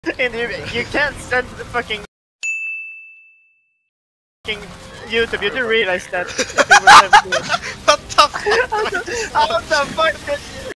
And you can't send the fucking YouTube. You do realize that. What the fuck? How the fuck did you